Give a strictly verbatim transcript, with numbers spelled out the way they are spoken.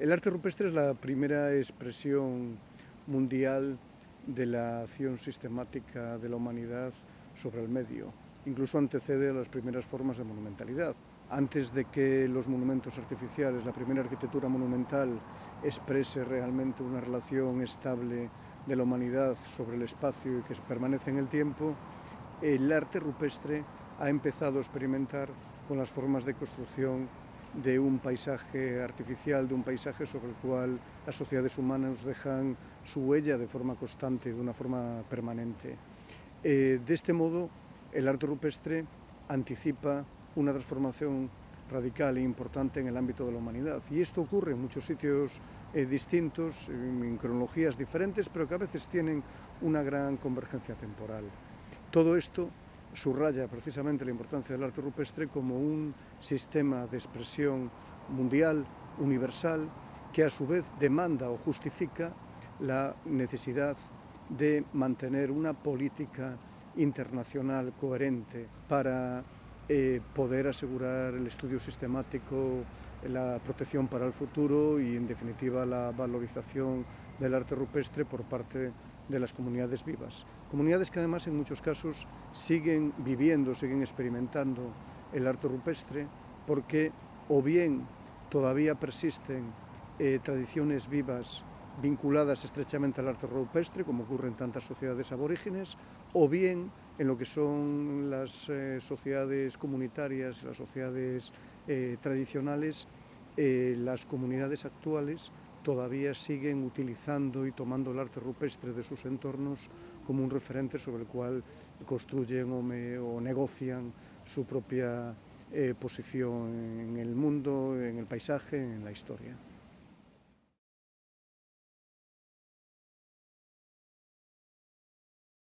El arte rupestre es la primera expresión mundial de la acción sistemática de la humanidad sobre el medio. Incluso antecede a las primeras formas de monumentalidad. Antes de que los monumentos artificiales, la primera arquitectura monumental, exprese realmente una relación estable de la humanidad sobre el espacio y que permanece en el tiempo, el arte rupestre ha empezado a experimentar con las formas de construcción de un paisaje artificial, de un paisaje sobre el cual las sociedades humanas dejan su huella de forma constante, de una forma permanente. Eh, de este modo, el arte rupestre anticipa una transformación radical e importante en el ámbito de la humanidad. Y esto ocurre en muchos sitios eh, distintos, en cronologías diferentes, pero que a veces tienen una gran convergencia temporal. Todo esto subraya precisamente la importancia del arte rupestre como un sistema de expresión mundial, universal, que a su vez demanda o justifica la necesidad de mantener una política internacional coherente para eh, poder asegurar el estudio sistemático, la protección para el futuro y, en definitiva, la valorización del arte rupestre por parte de las comunidades vivas. Comunidades que además en muchos casos siguen viviendo, siguen experimentando el arte rupestre porque o bien todavía persisten eh, tradiciones vivas vinculadas estrechamente al arte rupestre, como ocurre en tantas sociedades aborígenes, o bien en lo que son las eh, sociedades comunitarias, las sociedades eh, tradicionales, eh, las comunidades actuales todavía siguen utilizando y tomando el arte rupestre de sus entornos como un referente sobre el cual construyen o, me, o negocian su propia eh, posición en el mundo, en el paisaje, en la historia.